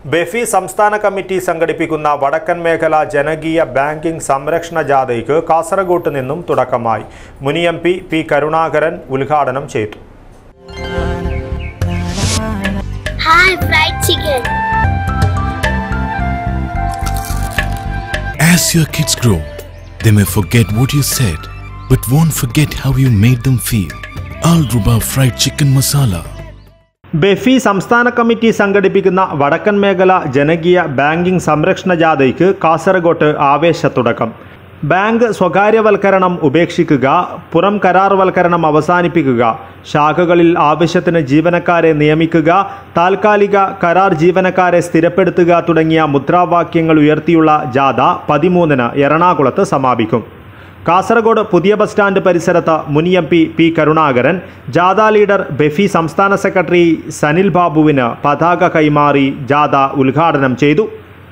BEFI സംസ്ഥാന committee സംഘടിപ്പിക്കുന്ന വടക്കൻ മേഖല ജനകീയ ബാങ്കിംഗ് സംരക്ഷണ ജാഥയ്ക്ക് കാസർഗോഡ് നിന്നും തുടക്കമായി. മുൻ MP പി കരുണാകരൻ ഉദ്ഘാടനം ചെയ്തു. As your kids grow, they may forget what you said, but won't forget how you made them feel. Al-Ruba fried chicken masala. BEFI സംസ്ഥാന കമ്മിറ്റി സംഘടിപ്പിക്കുന്ന വടക്കൻ മേഖല ജനകീയ ബാങ്കിംഗ് സംരക്ഷണ ജാഥയ്ക്ക് കാസർഗോഡ് ആവേശത്തുടക്കം. ബാങ്ക് സ്വകാര്യവൽക്കരണം ഉപേക്ഷിക്കുക, പുറം കരാർവൽക്കരണം അവസാനിപ്പിക്കുക, ശാഖകളിൽ ആവശ്യത്തിന് ജീവനക്കാരെ നിയമിക്കുക, താൽക്കാലിക കരാർ ജീവനക്കാരെ സ്ഥിരപ്പെടുത്തുക തുടങ്ങിയ മുദ്രാവാക്യങ്ങൾ ഉയർത്തിയുള്ള ജാഥ 13-ന് എറണാകുളത്ത് സമാപിക്കും. കാസർഗോഡ് പുതിയ ബസ് സ്റ്റാൻഡ് പരിസരത്ത് മുൻ MP പി കരുണാകരൻ, ജാഥ ലീഡർ ബെഫി സംസ്ഥാന സെക്രട്ടറി സനിൽ ബാബുവിന് പതാക കൈമാറി ജാഥ ഉദ്ഘാടനം ചെയ്തു.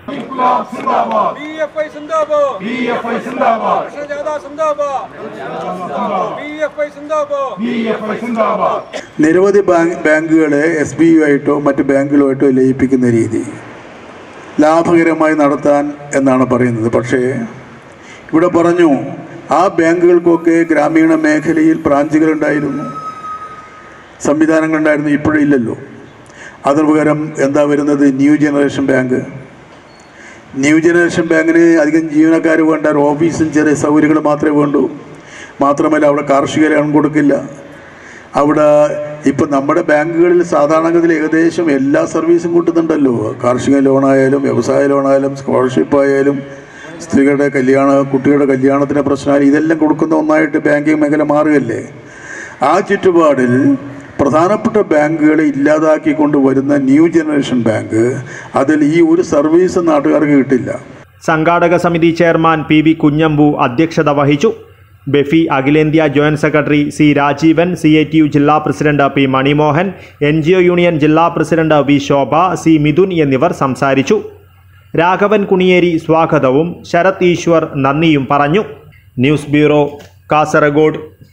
നിരവധി ബാങ്കുകളെ SBI ആയിട്ടോ മറ്റ് ബാങ്കുകളുമായിട്ടോ ലയിപ്പിക്കുന്ന രീതി ലാഭകരമായി നടത്താൻ എന്നാണ് പറയുന്നത്. പക്ഷേ ഇവിടെ പറഞ്ഞു ആ ബാങ്കുകൾക്കൊക്കെ ഗ്രാമീണ മേഖലയിൽ ബ്രാഞ്ചുകളുണ്ടായിരുന്നു, സംവിധാനങ്ങളുണ്ടായിരുന്നു. ഇപ്പോഴില്ലല്ലോ. അതിന് പകരം എന്താ വരുന്നത്? New generation bank. New generation ബാങ്കിന് അധികം ജീവനക്കാർ വേണ്ട, ഓഫീസും ചെറിയ സൗകര്യങ്ങൾ മാത്രമേ വേണ്ടൂ. മാത്രമല്ല അവിടെ കാർഷിക ലോൺ കൊടുക്കില്ല. അവിടെ ഇപ്പം നമ്മുടെ ബാങ്കുകളിൽ സാധാരണഗതിയിൽ ഏകദേശം എല്ലാ സർവീസും കൂട്ടുന്നുണ്ടല്ലോ. കാർഷിക ലോണായാലും വ്യവസായ ലോണായാലും സ്കോളർഷിപ്പ് ആയാലും സ്ത്രീകളുടെ കുട്ടികളുടെ കല്യാണത്തിൻ്റെ പ്രശ്നമായാലും ഇതെല്ലാം കൊടുക്കുന്ന ഒന്നായിട്ട് ബാങ്കിങ് മേഖല മാറുകയല്ലേ. ആ ചുറ്റുപാടിൽ പ്രധാനപ്പെട്ട ബാങ്കുകളെ ഇല്ലാതാക്കിക്കൊണ്ട് വരുന്ന ന്യൂ ജനറേഷൻ ബാങ്ക്, അതിൽ ഈ ഒരു സർവീസ് നാട്ടുകാർക്ക് കിട്ടില്ല. സംഘാടക സമിതി ചെയർമാൻ PV കുഞ്ഞമ്പു അധ്യക്ഷത വഹിച്ചു. ബെഫി അഖിലേന്ത്യാ joint secretary C Rajeevan, CATU ജില്ലാ president P Manimohan, NGO union ജില്ലാ president V Shobha, C Mithun എന്നിവർ സംസാരിച്ചു. രാഘവൻ കുണിയേരി സ്വാഗതവും ശരത് ഈശ്വർ നന്ദിയും പറഞ്ഞു. News bureau, Kasaragod.